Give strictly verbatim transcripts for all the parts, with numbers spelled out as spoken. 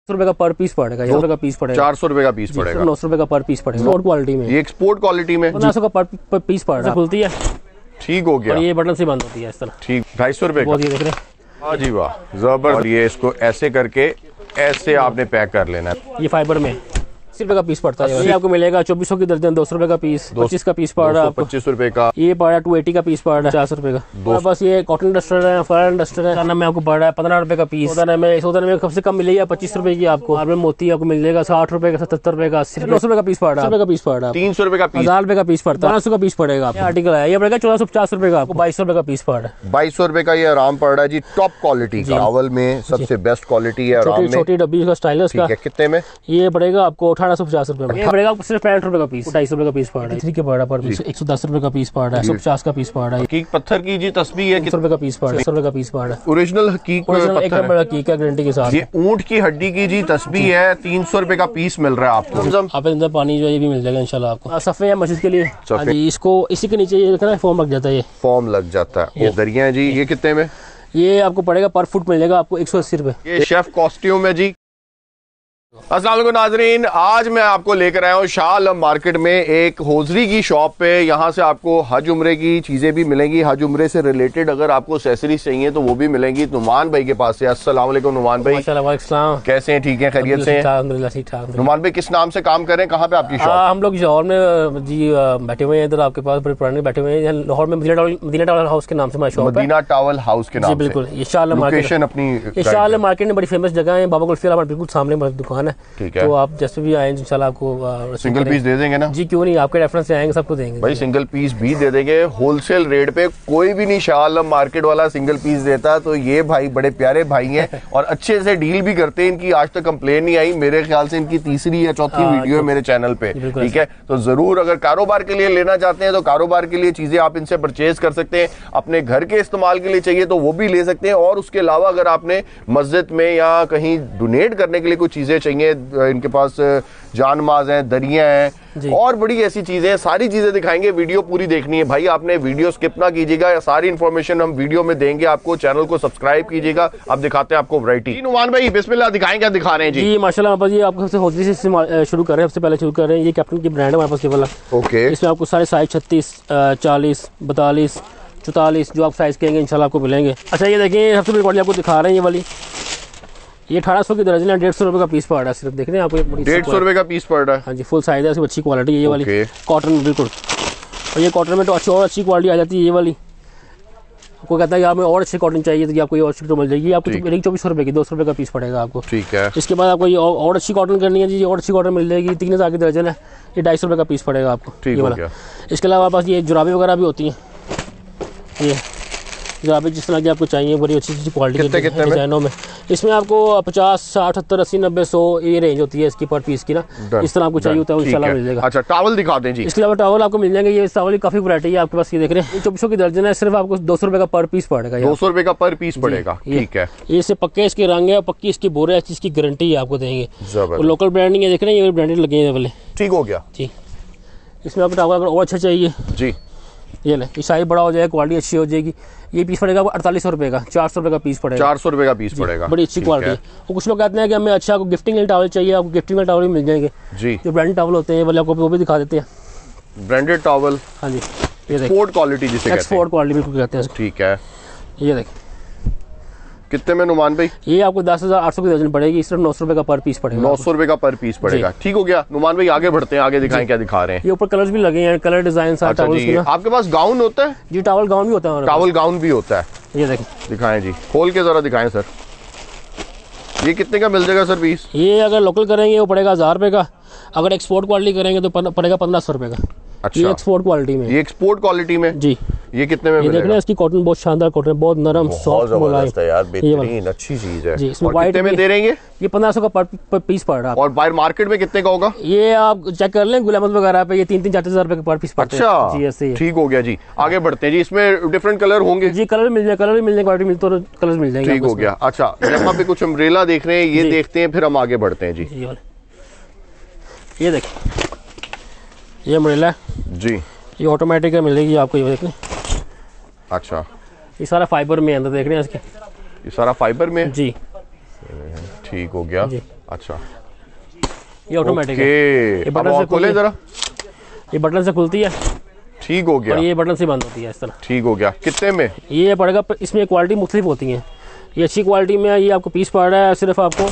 सौ रुपए का पर पीस पड़ेगा, सौ रुपए का पीस पड़ेगा, चार सौ रुपए का पीस पड़ेगा, नौ सौ रुपए का पर पीस पड़ेगा। एक्सपोर्ट क्वालिटी में, ये एक्सपोर्ट क्वालिटी में पंद्रह सौ का पर, पर पीस पड़ रहा है। खुलती है, ठीक हो गया। और ये बटन से बंद होती है इस तरह। ठीक, ढाई सौ रुपए का। ये देख रहे हैं, हाँ जी वाह जबरदस्त। और ये इसको ऐसे करके ऐसे आपने पैक कर लेना है। ये फाइबर में अस्सी रुपए का पीस पड़ता है। ये आपको मिलेगा चौबीस सौ की दर्जन, दो सौ रुपए का पीस, पच्चीस का पीस पड़ रहा है आपको, पच्चीस रुपए का। ये पड़ रहा है टू एटी का पीस पड़ रहा है, चार सौ रुपए का। बस ये कॉटन डस्टर है, फर डस्टर है, में आपको पड़ रहा है पंद्रह रुपए का पीस। सोदाना में सोदाना में कम से कम मिलेगा पच्चीस रुपए की आपको। मार्बल मोती आपको मिल जाएगा साठ रुपए का, सत्तर रुपए का, अस्सी नौ सौ रुपए का पीस पड़ रहा है, का पीस पड़ रहा है, तीन सौ रुपए का पीस, हजार रुपए का पीस पड़ता है, पाँच सौ का पीस पड़ेगा। आर्टिकल है ये पड़ेगा चौदह सौ पचास रुपए का, आपको बाईस सौ रुपए का पीस पड़ रहा है। बाईस सौ रुपए का ये आराम पड़ रहा है जी, टॉप क्वालिटी का, टॉवल में सबसे बेस्ट क्वालिटी है। आराम में छोटी डब्बी का स्टाइल है उसका। कितने में ये पड़ेगा आपको? अठारह सौ पचास रुपए में। ये पड़ेगा आपको सिर्फ पैंठ रुपए का पीस, ढाई सौ रुपए का पीस पड़ रहा है। थ्री के पड़ रहा है, एक सौ दस रुपए का पीस पड़ रहा है, एक सौ पचास का पीस पड़ रहा है। हकीक पत्थर की जी तस्बीह है, कितने रुपए का पीस पड़ रहा है? सौ रुपए का पीस पड़ रहा है। ओरिजिनल हकीक एक नंबर हकीक का गारंटी के साथ। ये ऊंट की हड्डी की जी तस्बीह है, तीन सौ रुपए का पीस मिल रहा है आपको। आप अंदर पानी जो है ये भी मिल जाएगा इंशाल्लाह आपको। सफे है मस्जिद के लिए, इसको इसी के नीचे ये देखना फॉर्म लग जाता है, ये फॉर्म लग जाता है। ये दरिया है जी, ये कितने में? ये आपको पड़ेगा पर फुट मिल जाएगा आपको एक सौ अस्सी रुपए। ये शेफ कॉस्ट्यूम है जी। अस्सलाम वालेकुम नाजरीन, आज मैं आपको लेकर आया हूँ शाह आलम मार्केट में एक होजरी की शॉप पे। यहाँ से आपको हज उम्रे की चीजें भी मिलेंगी, हज उम्रे से रिलेटेड अगर आपको एक्सेसरीज चाहिए तो वो भी मिलेंगी। नुमान भाई के पास से। अस्सलाम वालेकुम नुमान भाई, कैसे हैं? ठीक है, खैरियत से हैं? नुमान भाई किस नाम से काम कर रहे हैं, कहाँ पे आपकी शॉप? हम लोग लाहौर में जी बैठे हुए हैं, इधर आपके पास बड़े पुराने बैठे हुए हैं लाहौर में, मदीना टावल हाउस के नाम से हमारी शॉप है। मदीना टावल हाउस के नाम से, बिल्कुल। ये शाह आलम मार्केट अपनी, शाह आलम मार्केट में बड़ी फेमस जगह है, बाबा कुल्फी वाला बिल्कुल सामने हमारी दुकान है। ठीक है, तो आप जैसे भी आए इंशाल्लाह आपको सिंगल पीस दे देंगे ना? जी क्यों नहीं, आपके रेफरेंस से आएंगे सबको देंगे भाई, सिंगल पीस भी दे देंगे होलसेल रेट पे। कोई भी नहीं शाह आलम मार्केट वाला सिंगल पीस देता, तो ये भाई बड़े प्यारे भाई हैं और अच्छे से डील भी करते हैं। इनकी आज तक कंप्लेन नहीं आई, मेरे ख्याल से इनकी तीसरी या चौथी वीडियो है मेरे चैनल पे। ठीक है, तो जरूर अगर कारोबार के लिए लेना चाहते हैं तो कारोबार के लिए चीजें आप इनसे परचेज कर सकते हैं। अपने घर के इस्तेमाल के लिए चाहिए तो वो भी ले सकते हैं, और उसके अलावा अगर आपने मस्जिद में या कहीं डोनेट करने के लिए कुछ चीजें चाहिए, इनके पास जानमाज हैं, दरिया हैं और बड़ी ऐसी चीजें, सारी चीजें दिखाएंगे। वीडियो पूरी देखनी है भाई, आपने वीडियो स्किप ना कीजिएगा, सारी इन्फॉर्मेशन हम वीडियो में देंगे आपको। चैनल को सब्सक्राइब कीजिएगा। अब दिखाते हैं आपको वैरायटी। नुमान भाई बिस्मिल्लाह, दिखाएं क्या दिखा रहे हैं जी? जी माशाल्लाह जी, आपको सबसे होजरी से शुरू कर रहे हैं, सबसे पहले शुरू कर रहे हैं। ये कैप्टन की ब्रांड है हमारे पास, ये वाला। ओके, इसमें आपको सारे साइज छत्तीस, चालीस, बतालीस, चौतालीस जो आप साइज कहेंगे इंशाल्लाह आपको मिलेंगे। अच्छा ये देखिए, सबसे बड़ी क्वालिटी आपको दिखा रहे हैं ये वाली, ये अठारह सौ की दर्जन है, डेढ़ सौ रुपए का पीस पड़ रहा है सिर्फ। देख रहे हैं आपको, डेढ़ सौ रुपए का पीस पड़ रहा है। हाँ जी, फुल साइज है, अच्छी क्वालिटी है ये वाली, कॉटन बिल्कुल। और ये कॉटन में तो अच्छी और अच्छी क्वालिटी आ जाती है ये वाली। आपको कहता है हमें और अच्छी कॉटन चाहिए तो आपको ये और अच्छी मिल जाएगी। आपको मिलेगी चौबीस सौ रुपए की, दो सौ रुपए का पीस पड़ेगा आपको। ठीक है, इसके बाद आपको ये और अच्छी कॉटन करनी है जी, और अच्छी कॉटन मिल जाएगी, तीन हजार की दर्जन है, ये ढाई सौ रुपए का पीस पड़ेगा आपको। ठीक ये वाला। इसके अलावा पास ये जुराबे वगैरह भी होती हैं, ये जुराबे जिस तरह की आपको चाहिए, बड़ी अच्छी अच्छी क्वालिटी के डिजाइनों में। इसमें आपको पचास, साठ, सत्तर, अस्सी, नब्बे, सौ ये रेंज होती है इसकी पर पीस की ना। इस तरह आपको चाहिए होता है इंशाल्लाह मिल जाएगा। अच्छा, टॉवल दिखा दें जी। इसके अलावा टॉवल आपको मिल जाएंगे, ये टॉवल की काफी वैरायटी है आपके पास। ये देख रहे हैं, चौबीस सौ की दर्जन है, सिर्फ आपको दो सौ रुपए का पर पीस पड़ेगा। दो सौ रुपए का पर पीस पड़ेगा। ठीक है, ये से पक्के इसके रंग है, पक्की इसकी बोरे है, इसकी गारंटी है आपको देंगे। लोकल ब्रांडिंग है, देख रहे हैं ये ब्रांडेड लगे हैं वाले। ठीक हो गया जी। इसमें आपको टॉवल अगर और अच्छा चाहिए जी, ये ले, ये साइज बड़ा हो जाएगा, क्वालिटी अच्छी हो जाएगी। ये पीस पड़ेगा अड़तालीस सौ रुपए का, चार सौ रुपए का पीस पड़ेगा। चार सौ रुपए का पीस पड़ेगा, बड़ी अच्छी क्वालिटी है। और कुछ लोग कहते हैं कि हमें अच्छा गिफ्टिंग के टावल चाहिए, आपको गिफ्टिंग के टावल भी मिल जाएंगे जी। जो ब्रांडेड टावल होते हैं वाले आपको वो भी दिखा देते हैं, ब्रांडेड टावल। हाँ जी, ये एक्सपोर्ट क्वालिटी जिसे कहते हैं, एक्सपोर्ट क्वालिटी बिल्कुल कहते हैं। ठीक है, ये देखें कितने में नुमान भाई? ये आपको दस हजार आठ सौ की दर्जन पड़ेगी, सिर्फ नौ सौ रुपए का पर पीस पड़ेगा। नौ सौ रुपए का पर पीस पड़ेगा। ठीक हो गया नुमान भाई, आगे बढ़ते हैं, आगे दिखाएं क्या दिखा रहे हैं। ये ऊपर कलर्स भी लगे हैं, कलर डिजाइन सारे टावल के। आपके पास गाउन होता है जी? टावल गाउन भी होता है, टावल गाउन भी होता है। ये देखें, दिखाएं जी, खोल के जरा दिखाएं सर। ये कितने का मिल जाएगा सर पीस? ये अगर लोकल करेंगे वो पड़ेगा हजार रुपए का, अगर एक्सपोर्ट क्वालिटी करेंगे तो पड़ेगा पंद्रह सौ रुपए का। अच्छा, ये एक्सपोर्ट क्वालिटी में, ये एक्सपोर्ट क्वालिटी में जी। ये कितने में मिलेगा? देख रहे हैं इसकी कॉटन बहुत शानदार कॉटन, बहुत नरम सॉफ्ट मुलायम है यार, बेहतरीन अच्छी चीज है जी। इसमें और कितने में दे रहे हैं? ये पंद्रह सौ का पर, पर पीस पड़ रहा है। और बाहर मार्केट में कितने का होगा? ये आप चेक कर लें, गुल अहमद वगैरह पे ये तीन तीन चार हजार रुपए का पर पीस पड़ता है। अच्छा जी, ऐसे ठीक हो गया जी। आगे बढ़ते हैं जी, इसमें डिफरेंट कलर होंगे जी? कलर मिल जाए, कलर भी मिल जाए, क्वालिटी मिल तो कलर मिल जाएंगे। ठीक हो गया। अच्छा, यहाँ पे कुछ अम्ब्रेला देख रहे हैं, ये देखते हैं फिर हम आगे बढ़ते हैं जी। ये देखिए, ये अम्ब्रेला जी, ये ऑटोमेटिक मिलेगी आपको, ये देखने। अच्छा, ये सारा फाइबर में अंदर देख रहे हैं इसके, ये सारा फाइबर में जी। ठीक हो गया। अच्छा, ये ऑटोमेटिक है। ये बटन से खोले जरा, ये बटन से खुलती है, ठीक हो गया। और ये बटन से बंद होती है इस तरह, ठीक हो गया। कितने में ये पड़ेगा? इसमें क्वालिटी मुख्तलिफ होती है, ये अच्छी क्वालिटी में ये आपको पीस पड़ रहा है सिर्फ आपको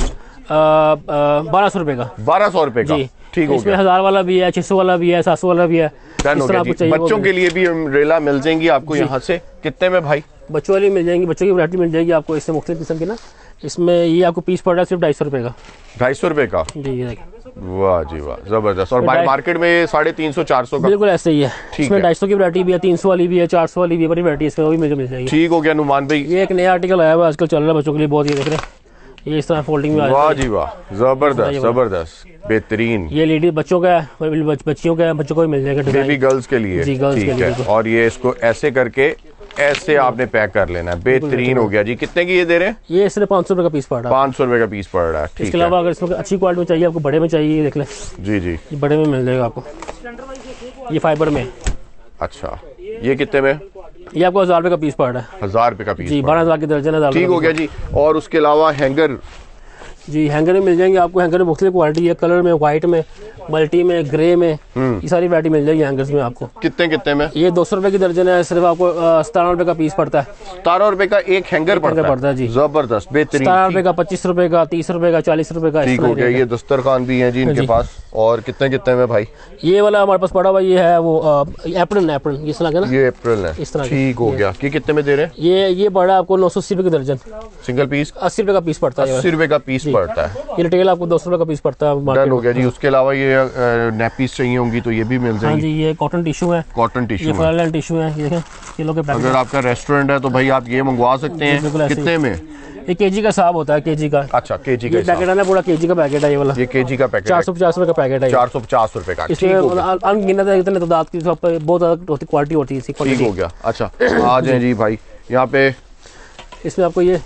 बारह सौ रुपए का। बारह सौ रुपए का, ठीक हो इसमें गया। हजार वाला भी है, छह सौ वाला भी है, सात सौ वाला भी है। डन हो गया जी। बच्चों के लिए भी अम्ब्रेला मिल जाएंगी आपको यहाँ से। कितने में भाई? बच्चों वाली मिल जाएंगी, बच्चों की वैरायटी मिल जाएगी आपको इससे मुख्तलिफ किस्म की ना। इसमें ये आपको पीस पड़ रहा है सिर्फ ढाई सौ रुपए का। ढाई सौ रुपए का, जी ये वाह जी वाह, जबरदस्त। और मार्केट में साढ़े तीन सौ चार सौ का बिल्कुल ऐसे ही है। इसमें ढाई सौ की वैरायटी भी है, तीन सौ वाली भी है, चार सौ वाली भी है, बड़ी वैरायटी इसमें वो भी मिल जाएगी। ठीक हो गया नुमान भाई। ये एक नया आर्टिकल आया हुआ आजकल चल रहा है बच्चों के लिए बहुत, ये देख रहे हैं, ये इस तरह फोल्डिंग में। वाह जी वाह, जबरदस्त जबरदस्त, बेहतरीन। ये लेडीज बच्चों का है, बच्चियों का है, बच्चों को भी मिल जाएगा, बेबी गर्ल्स के लिए। जी गर्ल्स के लिए। और ये इसको ऐसे करके ऐसे आपने पैक कर लेना है, बेहतरीन हो गया जी। कितने की ये दे रहे हैं? ये सिर्फ पाँच सौ रुपए का पीस पड़ रहा है। पाँच सौ रुपए का पीस पड़ रहा है। इसके अलावा अगर इसमें अच्छी क्वालिटी में चाहिए आपको, बड़े में चाहिए, देख लें जी जी, ये बड़े में मिल जाएगा आपको, ये फाइबर में। अच्छा, ये कितने में? ये आपको हजार रुपए का पीस पड़ रहा है। हजार रुपए का पीस जी, बारह हजार की दर्जन है। ठीक हो गया जी। और उसके अलावा हैंगर? जी हैंगर में मिल जाएंगे आपको। हैंगर में मुख्तलिफ क्वालिटी है, कलर में, व्हाइट में, मल्टी में, ग्रे में, ये सारी वैरायटी मिल जाएगी हैंगर्स में आपको। कितने कितने में? ये दो सौ रुपए की दर्जन है, सिर्फ आपको सतारह रुपए का पीस पड़ता है। सतारह रुपए का एक हैंगर पड़ता, पड़ता है जी, जबरदस्त, बेहतरीन। सतारह रुपए का, पच्चीस रुपए का, तीस रुपए का, चालीस रुपए का। ठीक हो गया। ये दस्तरखान भी है जी इनके पास। और कितने कितने में भाई? ये वाला हमारे पास पड़ा हुआ ये है वो एप्रन, एप्रन इस तरह का ना, ये अप्रैल है इस तरह। ठीक हो गया। ये कितने में दे रहे हैं? ये ये पड़ा आपको नौ सौ अस्सी रुपए की दर्जन, सिंगल पीस अस्सी रुपए का पीस पड़ता है। अस्सी रुपए का पीस पड़ता है। ये रिटेल आपको दो सौ रुपए का पीस पड़ता है। डन हो गया जी। उसके अलावा ये नैपीस चाहिए होंगी तो ये भी मिल जाएंगी। हाँ जी, ये कॉटन टिश्यू है, कॉटन टिश्यू, ये फ्लोरल टिश्यू है, ये देखें किलो के पैकेट। अगर आपका रेस्टोरेंट है तो भाई आप ये मंगवा सकते हैं। कितने में? ये केजी का हिसाब होता है, केजी का। अच्छा, केजी का पैकेट है ना, पूरा केजी का पैकेट है ये वाला। ये केजी का पैकेट चार सौ पचास रुपए का पैकेट है, चार सौ पचास रुपए का। इसमें अनगिनत इतने तादाद की बहुत ज्यादा क्वालिटी होती है। ठीक हो गया। अच्छा, आ जाए जी भाई यहाँ पे। इसमें आपको ये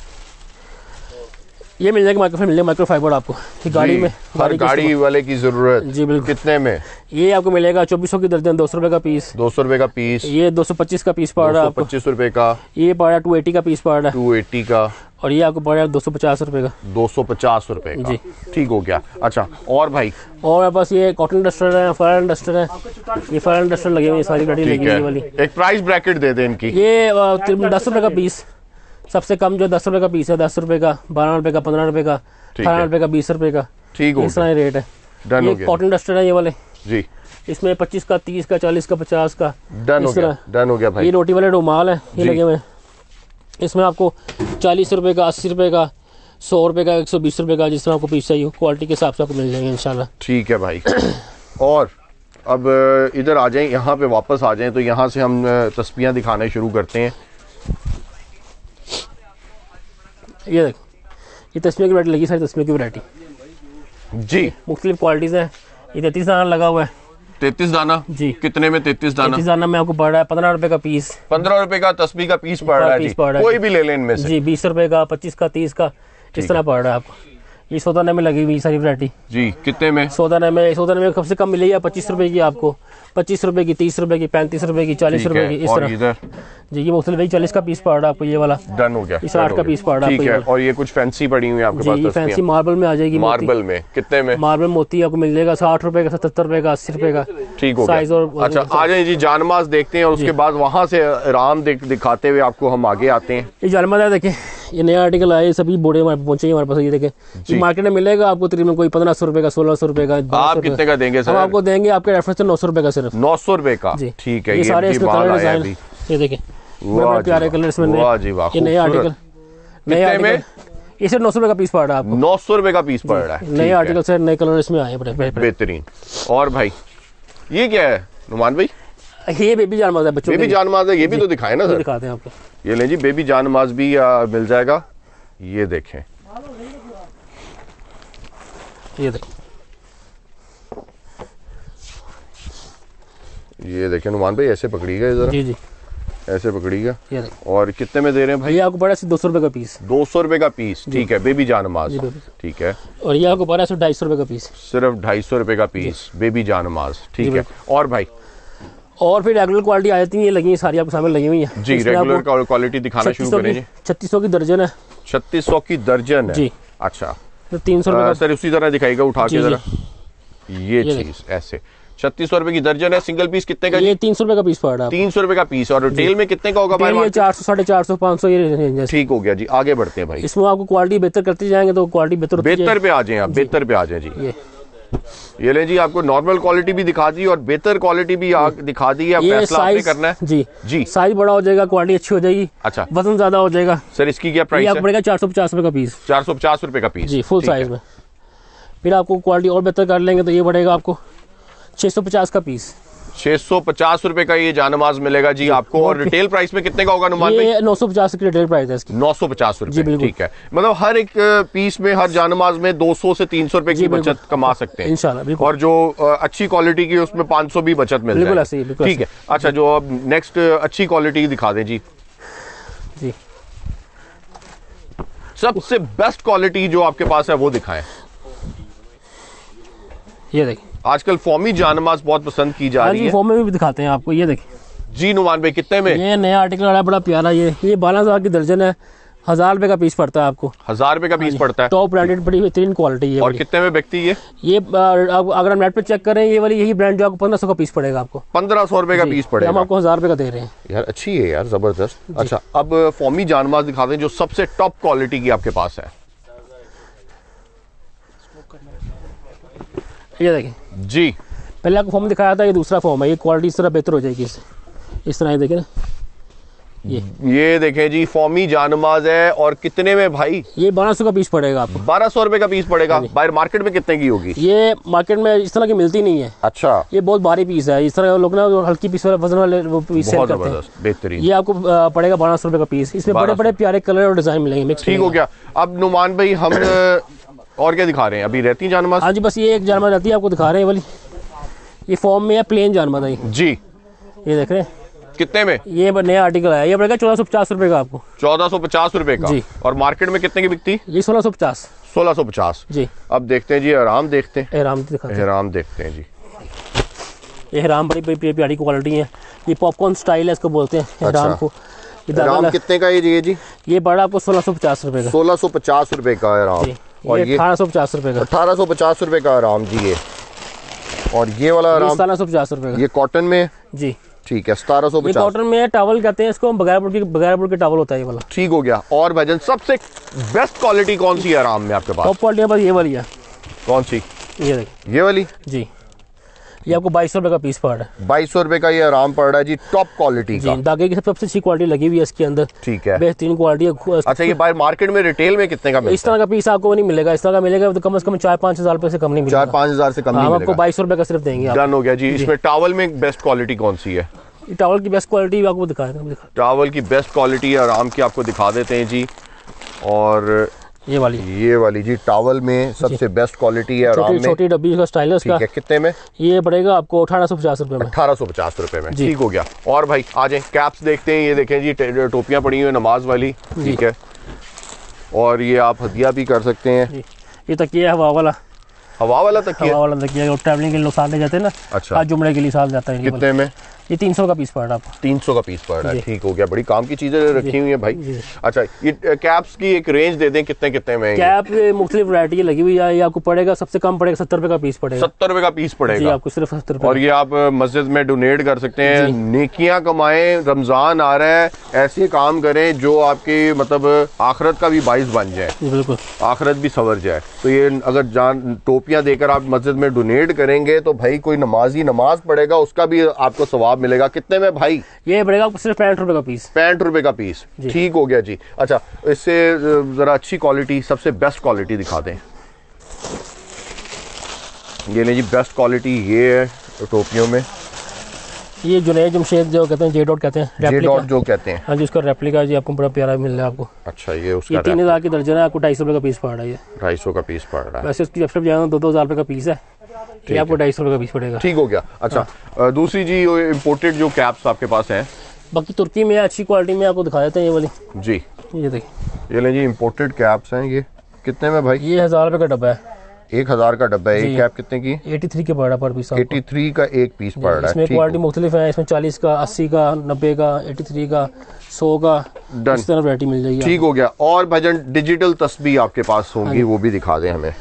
ये मिल जाएगा, माइक्रो मिल जाएगा, माइक्रो फाइबर आपको गाड़ी में, हर गाड़ी वाले की जरूरत। जी बिल्कुल। कितने में? ये आपको मिलेगा चौबीस सौ की दर्जन, दो सौ रुपए का पीस। दो सौ रुपए का पीस। ये दो सौ पच्चीस का पीस पड़ रहा है, पच्चीस रुपए का। ये पड़ रहा है टू एटी का पीस पड़ रहा है, टू एटी का। और ये आपको पड़ रहा है दो सौ पचास रुपए का। दो सौ पचास रुपए का जी। ठीक हो गया। अच्छा, और भाई? और बस ये कॉटन डस्टर है, फर डस्टर है, ये फर डस्टर लगे हुए, सारी गाड़ी लगी हुई वाली। एक प्राइस ब्रैकेट दे दे इनकी। ये दस रुपए का पीस, सबसे कम जो दस रुपए का पीस है, दस रुपए का, बारह रुपए का, पंद्रह रुपए का, अठारह रुपए का, बीस रुपए का। ठीक हो गया, इस तरह रेट है। डन हो ये गया। कॉटन डस्टर है ये वाले जी, इसमें पच्चीस का, तीस का, चालीस का, पचास का। डन हो गया, डन हो गया भाई। ये रोटी वाले रुमाल है, ये लगे हुए। इसमें आपको चालीस रुपए का, अस्सी रुपए का, सौ रुपए का, एक सौ बीस रुपए का, जिस तरह आपको पीस चाहिए क्वालिटी के हिसाब से आपको मिल जाएंगे इंशाल्लाह। ठीक है भाई। और अब इधर आ जाएं, यहाँ पे वापस आ जाएं, तो यहाँ से हम तस्बीहां दिखाने शुरू करते हैं। ये देखो, ये तस्बीह की वैरायटी लगी, सारी तस्बीह की वैरायटी जी, मुख्तलिफ क्वालिटीज है। ये तैतीस दाना लगा हुआ है। तैतीस दाना जी? कितने में तैतीस दाना? तैतीस दाना में आपको पड़ रहा है पंद्रह रुपए का पीस। पंद्रह रुपए का तस्बीह का पीस पड़ रहा है जी। कोई भी ले लें इनमें से जी। बीस रुपए का, पच्चीस का, तीस का, इस तरह पड़ रहा है आपको। ये सौ दाने में लगी हुई सारी वैरायटी जी। कितने में? सौ दाने में, सौ दाने में कम से कम मिलेगी पच्चीस रुपए की आपको, पच्चीस रुपए की, तीस रुपए की, पैंतीस रुपए की, चालीस रुपए की, इस तरह जी। ये मुख्तलिफ चालीस का पीस पड़ रहा है आपको, ये वाला डन हो गया। इस आठ का पीस पड़ रहा है ठीक है। और ये कुछ फैंसी पड़ी हुई है आपके पास? फैंसी मार्बल में आ जाएगी। मार्बल में कितने में? मार्बल मोती आपको मिल जाएगा साठ रुपए का, सत्तर रुपए का, अस्सी रुपए का। ठीक हो गया। और अच्छा, आ जाए जी जानमाज देखते हैं और उसके बाद वहाँ से राम दिखाते हुए आपको हम आगे आते हैं। ये जानमाज है, देखें ये नया आर्टिकल आया, सभी बोर्डे पहुंचे हमारे पास। ये देखें, ये मार्केट में मिलेगा आपको तकरीबन कोई पंद्रह सौ रुपए का, सोलह सौ रुपए का। आप कितने का देंगे सर? हम आपको देंगे आपके रेफरेंस से नौ सौ रुपए का, सिर्फ नौ सौ रुपए का। ठीक है। ये सारे इसमें कलर डिजाइन, ये देखें बड़े प्यारे कलर इसमें। ये नया आर्टिकल, नया आर्टिकल, इसे नौ सौ रुपए का पीस पड़ रहा है आपको। नौ सौ रुपए का पीस पड़ रहा है। नए आर्टिकल से नए कलर इसमें आए बड़े बेहतरीन। और भाई ये क्या है नुमान भाई? ये बेबी जानमाज है, बच्चों बेबी जानमाज है। ये भी तो दिखाए ना सर, दिखाते हैं आपको। ये लें जी, बेबी जानमाज भी मिल जाएगा। ये देखें, ये देखें, ये देखें नुमान भाई, ऐसे पकड़िएगा जरा। जी जी, ऐसे पकड़िएगा। और कितने में दे रहे हैं भाई? ये आपको पड़ा दो सौ रुपए का पीस। दो सौ रुपए का पीस, ठीक है। बेबी जानमाज, ठीक है। और ये आपको पड़ा ढाई सौ रुपए का पीस, सिर्फ ढाई सौ रुपए का पीस बेबी जानमाज, ठीक है। और भाई और फिर रेगुलर क्वालिटी आ जाती है, ये लगी है सारी आपके सामने लगी हुई है जी। रेगुलर क्वालिटी दिखाना शुरू करें जी। छत्तीस सौ की दर्जन है। छत्तीस सौ की दर्जन है जी। अच्छा, तो तीन सौ रुपये सर उसी तरह दिखाएगा उठा के जी, जरा ये ये चीज ऐसे छत्तीस सौ रुपए की दर्जन है। सिंगल पीस कितने का? ये तीन सौ रुपये का पीस पड़ रहा है। तीन सौ रुपए का पीस। और रिटेल में कितने का होगा भाई? ये चार सौ साढ़े चार सौ पाँच सौ ये रेंज है। ठीक हो गया जी, आगे बढ़ते हैं भाई। इसमें आपको क्वालिटी बेहतर करते जाएंगे तो क्वालिटी बेहतर होती बेहतर पे आ जाए आप, बेहतर पे आ जाए जी। ये ये ले जी, आपको नॉर्मल क्वालिटी भी दिखा दी और बेहतर क्वालिटी भी आ- दिखा दी है। ये फैसला आपने साइज करना है जी जी। साइज बड़ा हो जाएगा, क्वालिटी अच्छी हो जाएगी, अच्छा वजन ज्यादा हो जाएगा। सर इसकी क्या ये प्राइस आपको है? पड़ेगा चार सौ पचास रुपये का पीस। चार सौ पचास रुपए का पीस जी फुल ठीक है। साइज में। फिर आपको क्वालिटी और बेहतर कर लेंगे तो ये पड़ेगा आपको छः सौ पचास का पीस। छह सौ पचास रुपए का ये जानमाज मिलेगा जी आपको। और रिटेल प्राइस में कितने का होगा नुमान भाई? ये नौ सौ पचास की रिटेल प्राइस है इसकी। नौ सौ पचास जी, रुपए बिल्कुल। ठीक है। मतलब हर एक पीस में, हर जानमाज में दो सौ से तीन सौ रुपए की जी, बिल्कुल। बचत कमा सकते हैं इंशाल्लाह, बिल्कुल। और जो अ, अच्छी क्वालिटी की उसमें पाँच सौ भी बचत मिल बिल्कुल जाए। ऐसे ही, बिल्कुल ठीक है। अच्छा जो अब नेक्स्ट अच्छी क्वालिटी दिखा दें जी। जी सबसे बेस्ट क्वालिटी जो आपके पास है वो दिखाएं। ये देखिए, आजकल फॉर्मी जानमाज बहुत पसंद की जा आज रही की है फॉर्म में भी दिखाते हैं आपको। ये देखिए जी नुमान भाई, कितने में? ये नया आर्टिकल आ रहा है बड़ा प्यारा। ये ये बारह हजार की दर्जन है, हजार रुपए का पीस पड़ता है आपको। हजार रुपए का पीस पड़ता है। टॉप ब्रांडेड बड़ी बेहतरीन क्वालिटी है। और कितने में बिकती है? ये आ, आप अगर हम नेट पे चेक करें ये वाली यही ब्रांड जो आपको पंद्रह सौ का पीस पड़ेगा आपको। पंद्रह सौ रुपए का जी, पीस हम पड़ेगा। आपको हजार रुपए का दे रहे हैं। यार अच्छी है यार, जबरदस्त। अच्छा अब फॉर्मी जानमाज दिखा दें जो सबसे टॉप क्वालिटी की आपके पास है। ये देखिए, जी पहले आपको फॉर्म दिखाया था, ये दूसरा फॉर्म है। ये क्वालिटी इस तरह बेहतर हो जाएगी इससे। इस तरह ये देखिए ना, ये ये देखें जी, फॉर्मी जानमाज है। और कितने में भाई? ये बारह सौ का पीस पड़ेगा आपको। बारह सौ रुपए का पीस पड़ेगा। बाहर मार्केट में कितने की होगी? ये मार्केट में इस तरह की मिलती नहीं है। अच्छा ये बहुत भारी पीस है। इस तरह लोग ना जो हल्की पीस वाले वजन वाले वो पीस सेल बहुत करते हैं। जबरदस्त, बेहतरीन। ये आपको आ, पड़ेगा बारह सौ रुपए का पीस। इसमें बड़े बड़े प्यारे कलर और डिजाइन मिलेंगे मिक्स। ठीक हो गया। अब नुमान भाई हम और क्या दिखा रहे हैं? अभी रहती जानमाज? हाँ जी, बस ये एक जानवर रहती है आपको दिखा रहे हैं वाली। ये फॉर्म में है, प्लेन जानवर है ये। जी ये देख रहे हैं, कितने में? ये नया आर्टिकल है। ये पड़ेगा चौदह सौ पचास रुपए का आपको। चौदह सौ पचास रुपए का। जी। और मार्केट में कितने की बिकती? ये सोलह सौ पचास। सोलह सौ पचास। जी अब देखते हैं जी, आराम देखते हैं। एहराम दिखाते हैं। एहराम देखते हैं जी। एहराम बड़ी बड़ी प्यारी क्वालिटी है। ये पॉपकॉर्न स्टाइल है, इसको बोलते हैं एहराम अच्छा। को। ये दादा आराम ला- कितने का है ये जी? ये बड़ा आपको सोलह सौ पचास रुपए का। सोलह सौ पचास रुपए का आराम। जी, और ये ये अठारह सौ पचास रुपए का। अठारह सौ पचास रुपए का आराम जी। ये और ये वाला ये आराम सतारह सौ पचास रुपए का। ये कॉटन में? जी ठीक है, सतारह सौ ये पचास। कॉटन में टावल कहते हैं इसको, बगैर बुड़ की बगैर बुड़ के टावल होता है ये वाला। ठीक हो गया। और भाईजान सबसे बेस्ट क्वालिटी कौन सी है आराम में आपके पास? टॉप क्वालिटी बस ये वाली है। कौन सी? ये देखिए ये वाली? जी, ये आपको बाईस सौ रुपए का पीस पड़ रहा है। बाईस सौ रुपए का ये आराम पड़ रहा है जी, टॉप क्वालिटी जी, का। धागे की सबसे अच्छी क्वालिटी लगी हुई है इसके अंदर। ठीक है। बेहतरीन क्वालिटी है। अच्छा ये बाहर मार्केट में रिटेल में कितने का इस मिलता तरह का पीस आपको नहीं मिलेगा। इस तरह का मिलेगा तो कम से कम चार पाँच हजार रुपए से कम नहीं है? मिलेगा। चार पाँच हजार से कम हम नहीं आपको मिलेगा। बाईस सौ रुपए का सिर्फ देंगे आप। डन हो गया जी। इसमें टावल में बेस्ट क्वालिटी कौन सी है? ये टावल की बेस्ट क्वालिटी आपको दिखा दिखा टावल की बेस्ट क्वालिटी आराम की आपको दिखा देते हैं जी। और ये वाली ये वाली जी टावल में सबसे बेस्ट क्वालिटी है आराम छोटी में। छोटी डब्बी का स्टाइल है ठीक उसका। है, कितने में? ये पड़ेगा आपको अठारह सौ पचास रुपए में। अठारह सौ पचास रुपए में। जी। ठीक हो गया। और भाई आ जाए, कैप्स देखते हैं। ये देखें जी, टे- टोपियां पड़ी हुई है नमाज वाली। ठीक है। और ये आप हदिया भी कर सकते हैं। जी, ये तकिया है हवा वाला। हवा वाला तकिया? हवा वाला तकिया जो ट्रैवलिंग के लिए लोग साथ ले जाते हैं ना। अच्छा। आज जुमड़े के लिए साथ जाता है ये वाला। कितने में? ये तीन सौ का पीस पड़ रहा है आपको। तीन सौ का पीस पड़ रहा है। जी। ठीक हो गया। बड़ी काम की चीजें रखी हुई है भाई। जी। अच्छा ये कैप्स की एक रेंज दे दें, कितने कितने में? कैप मुख्तलिफ वैरायटी लगी हुई है। ये आपको पड़ेगा सबसे कम पड़ेगा सत्तर रुपए का पीस पड़ेगा। सत्तर रुपए का पीस जी, पड़ेगा। आपको सिर्फ सत्तर और रुपए। ये आप मस्जिद में डोनेट कर सकते हैं। नेकियां कमाएं, रमजान आ रहा है, ऐसे काम करें जो आपकी मतलब आखिरत का भी बाइस बन जाए, बिल्कुल आखिरत भी सवर जाए। तो ये अगर जान टोपियां देकर आप मस्जिद में डोनेट करेंगे तो भाई कोई नमाजी नमाज पढ़ेगा, उसका भी आपको सवाब मिलेगा। कितने में भाई? ये पड़ेगा आपको सिर्फ पैंठ रुपए का पीस। पैंठ रुपए का पीस। ठीक हो गया जी। अच्छा इससे जरा अच्छी क्वालिटी, सबसे बेस्ट क्वालिटी दिखा दें। ये नहीं जी, बेस्ट क्वालिटी ये है टोपियों में। ये जुनैद जमशेद जो कहते हैं, जे डॉट कहते हैं, जे रेप्लिका। डॉट जो कहते हैं। हाँ जी, उसका रेप्लिका जी आपको बड़ा प्यारा मिल रहा है आपको। अच्छा ये उसका ये तीन हजार की दर्जन है, आपको ढाई सौ रुपए का पीस पड़ रहा है। ये ढाई सौ का पीस पड़ रहा है। वैसे उसकी वेबसाइट जाना दो दो हजार रुपए का पीस है, ये आपको ढाई सौ रुपए का पीस पड़ेगा। ठीक हो गया। अच्छा अ, दूसरी जी इम्पोर्टेड जो कैप्स आपके पास हैं, बाकी तुर्की में अच्छी क्वालिटी में आपको दिखा देते हैं। ये वाली जी ये देखिए, ये लें जी, इम्पोर्टेड कैप्स हैं। ये कितने में भाई? ये हजार रुपए का डब्बा है। एक हजार का डब्बा है। एक कैप कितने की? तिरासी के पड़ रहा पर पीस। तिरासी का एक पीस पड़ रहा है। इसमें क्वालिटी मुख्तलिफ है, इसमें चालीस का, अस्सी का, नब्बे का, तिरासी का, सौ का, इस तरह वैरायटी मिल जाएगी। ठीक हो गया। और भाईजान डिजिटल तस्बीह आपके पास होंगी, वो भी दिखा दें हमें।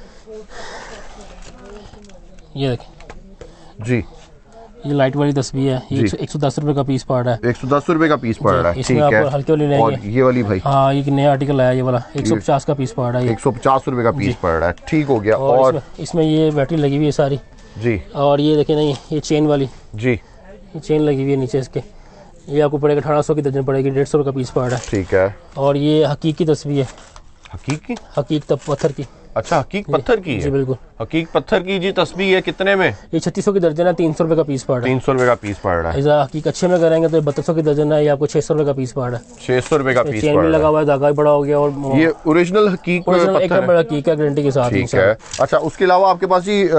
ये देखें जी, ये लाइट वाली तस्बीह है, ये एक सौ दस रुपए का पीस पड़ रहा है। एक सौ दस रुपए का पीस पड़ रहा है। इसमें आप हल्के वाली लेंगे। और ये वाली भाई? हाँ, ये नया आर्टिकल आया ये वाला, एक सौ पचास का पीस पड़ रहा है। एक सौ पचास रुपए का पीस पड़ रहा है। ठीक हो गया। और, और इसमें, इसमें ये बैटरी लगी हुई है सारी जी। और ये देखें नहीं, ये चेन वाली जी, ये चेन लगी हुई है नीचे इसके, ये आपको पड़ेगा अठारह सौ की दर्जन पड़ेगी, डेढ़ सौ का पीस पड़ रहा है। ठीक है। और ये हकीक की तस्वीर है। हकीक की? हकीक तब पत्थर की। अच्छा, हकीक पत्थर की है? जी बिल्कुल, हकीक पत्थर की जी तस्बीह है। कितने में? ये छत्तीस सौ की दर्जन है, तीन सौ रुपए का पीस पड़ रहा है। तीन सौ रुपए का पीस पड़ रहा है। ऐसा हकीक अच्छे में करेंगे तो बत्तीस सौ की दर्जन है, ये आपको छह सौ रुपए का पीस पड़ रहा है। छह सौ रुपए का पीस चेन पड़ भी रहा लगा हुआ है, धागा भी बड़ा हो गया। और ये ओरिजिनल हकीक ओरिजिनल एक नंबर हकीक है, गारंटी के साथ। ठीक है। अच्छा, उसके अलावा आपके पास ही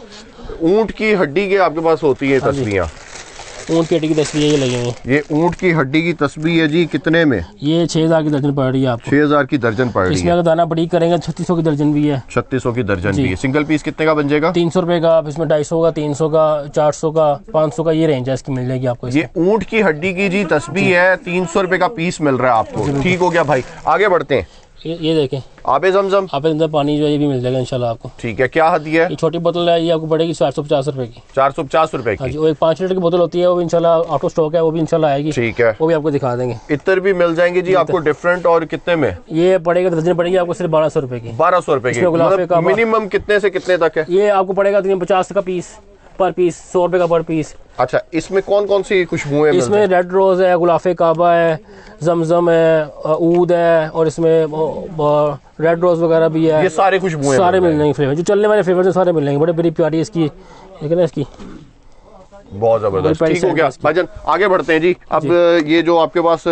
ऊंट की हड्डी के आपके पास होती है तस्बीह? ऊंट की हड्डी की तस्वीर ये लगी हुई है। ये ऊंट की हड्डी की तस्बीह है जी। कितने में? ये छह हजार की दर्जन पड़ रही है आपको। छह हजार की दर्जन पड़ रही है। इसमें अगर दाना बड़ी करेंगे छत्तीस सौ की दर्जन भी है। छत्तीस सौ की दर्जन भी है। सिंगल पीस कितने का बन जाएगा? तीन सौ रुपए का। आप इसमें ढाई सौ का, तीन सौ का, चार सौ का, पाँच सौ का, ये रेंज है इसकी, मिल जाएगी आपको। ये ऊंट की हड्डी की जी तस्बीह है, तीन सौ रुपए का पीस मिल रहा है आपको। ठीक हो गया भाई, आगे बढ़ते हैं। ये, ये देखें आबे जमजम, आबे जमजम पानी जो है ये भी मिल जाएगा इंशाल्लाह आपको। ठीक है। क्या हदिया है? ये छोटी बोतल है, ये आपको पड़ेगी चार सौ पचास रुपए की। चार सौ पचास रुपए की। वो एक पाँच लीटर की बोतल होती है, वो भी इंशाल्लाह ऑटो स्टॉक है, वो भी इंशाल्लाह आएगी। ठीक है, वो भी आपको दिखा देंगे। इतर भी मिल जाएंगे जी आपको डिफरेंट। और कितने में? ये पड़ेगा दर्जन पड़ेगी आपको सिर्फ बारह सौ रुपए की। बारह सौ रुपए की। मतलब मिनिमम कितने से कितने तक है? ये आपको पड़ेगा तीन पचास का पीस पर पीस, सौ रुपए का पर पीस। अच्छा, इसमें कौन कौन सी खुशबुएं? इसमें रेड रोज है, गुलाफे काबा है, जमजम है, ऊद है, और इसमें रेड रोज वगैरह भी है। ये सारे खुशबुएं सारे मिल जाएंगे फ्लेवर, जो चलने वाले फ्लेवर है सारे मिल जाएंगे। बड़े बड़ी प्यारी इसकी, लेकिन इसकी बहुत जबरदस्त। ठीक हो गया भाईजान, आगे बढ़ते हैं जी। अब ये जो आपके पास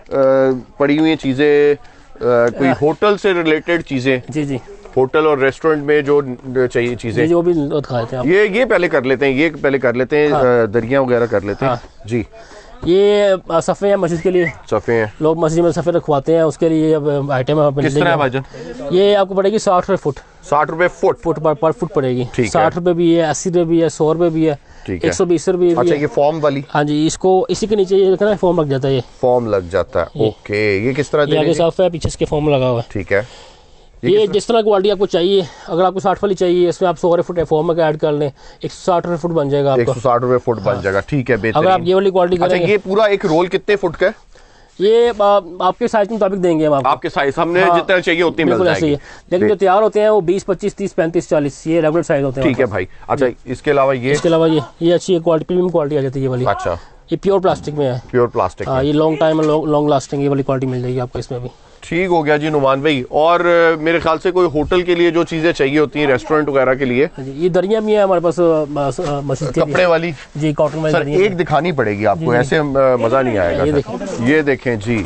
पड़ी हुई चीजें, कोई होटल से रिलेटेड चीजें? जी जी, होटल और रेस्टोरेंट में जो चाहिए चीजें, जो भी दिखाते हैं ये ये पहले कर लेते हैं। ये पहले कर लेते हैं। हाँ। दरिया वगैरह कर लेते हैं। हाँ। जी, ये सफ़े हैं मस्जिद के लिए। सफ़े हैं, लोग मस्जिद में सफ़े रखवाते हैं, उसके लिए अब आइटम है। किस तरह है भाईजान? ये आपको पड़ेगी साठ रुपए फुट। साठ रुपए फुट? फुट पर, पर फुट पड़ेगी। साठ रुपए भी है, अस्सी रुपए भी है, सौ रुपए भी है, एक सौ बीस रुपए। अच्छा, ये फॉर्म वाली? हाँ जी, इसको इसी के नीचे ये ना फॉर्म लग जाता है। ये फॉर्म लग जाता है। ओके, ये किस तरह? आगे साफ है, पीछे इसके फॉर्म लगा हुआ है। ठीक है। ये, ये जिस तरह क्वालिटी आपको चाहिए, अगर आपको साठ वाली चाहिए, इसमें आप सौ फुट फॉर्म में ऐड कर लें, एक सौ साठ रुपए फुट बन जाएगा आपका। एक सौ साठ रुपए फुट बन जाएगा। ठीक है, बेहतरीन। अगर आप ये वाली क्वालिटी करेंगे। अच्छा, ये पूरा एक रोल कितने फुट का है? ये आ, आपके साइज के मुताबिक देंगे हम आपको। आपके साइज हमने हाँ, जितना चाहिए उतनी मिल जाएगी। लेकिन जो तैयार होते हैं वो बीस, पच्चीस, तीस, पैंतीस, चालीस, ये रेगुलर साइज होते हैं। ठीक है भाई। अच्छा, इसके अलावा ये? इसके अलावा ये ये अच्छी क्वालिटी, प्रीमियम क्वालिटी आ जाती है ये वाली। अच्छा, ये प्योर प्लास्टिक में है। Pure plastic. हाँ, ये लॉन्ग टाइम, लॉन्ग लास्टिंग ये वाली क्वालिटी मिल जाएगी आपको इसमें भी। ठीक हो गया जी नुमान भाई। और मेरे ख्याल से कोई होटल के लिए जो चीजें चाहिए होती हैं, रेस्टोरेंट वगैरह के लिए, ये दरिया भी है हमारे पास मस्जिद के कपड़े वाली। जी, कॉटन वाली। सर एक दिखानी पड़ेगी आपको, ऐसे मजा नहीं आएगा। ये देखें, ये देखें जी,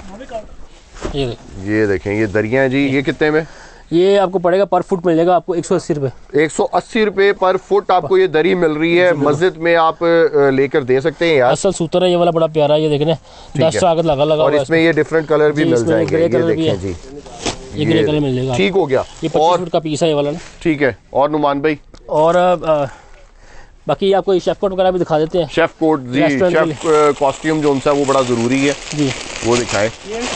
ये ये देखें, ये दरिया है जी। ये कितने में? ये आपको पड़ेगा पर फुट मिल जाएगा आपको एक सौ अस्सी रुपए। एक सौ अस्सी रुपए पर फुट आपको ये दरी मिल रही है। मस्जिद में आप लेकर दे सकते हैं यार। असल सूतर है ये वाला, बड़ा प्यारा। ये देखने दस सागत लगा लगा और इसमें ये डिफरेंट कलर भी मिल जाएंगे। ये देखें जी, ये ग्रे कलर मिल जाएगा। ठीक हो गया। ये पच्चीस फुट का पीस है ये वाला ना। ठीक है। और नुमान भाई, और बाकी आपको शेफ कोट वगैरह भी दिखा देते हैं। शेफ कोट जी, शेफ कॉस्ट्यूम जो उनसा वो बड़ा जरूरी है जी, वो दिखाए।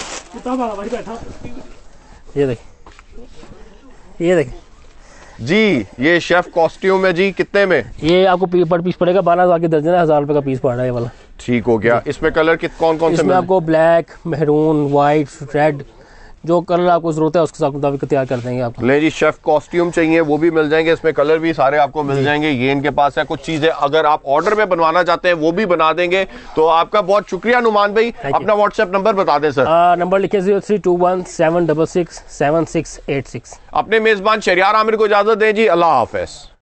ये देख, ये देख जी, ये शेफ कॉस्ट्यूम है जी। कितने में? ये आपको पर पीस पड़ेगा बारह हजार की दर्जन है, हजार रुपए का पीस पड़ रहा है ये वाला। ठीक हो गया। इसमें कलर कित कौन कौन से? इसमें आपको ब्लैक, मेहरून, व्हाइट, रेड, जो कलर आपको जरूरत है उसके मुताबिक तैयार कर देंगे आपको। नहीं जी, शेफ कॉस्ट्यूम चाहिए वो भी मिल जाएंगे। इसमें कलर भी सारे आपको मिल जाएंगे। ये इनके पास है। कुछ चीजें अगर आप ऑर्डर में बनवाना चाहते हैं वो भी बना देंगे। तो आपका बहुत शुक्रिया नुमान भाई। अपना व्हाट्सएप नंबर बता दें सर। नंबर लिखे zero three two one seven double six seven six eight six. अपने मेजबान शरियार आमिर को इजाजत दें जी। अल्लाह हाफिज।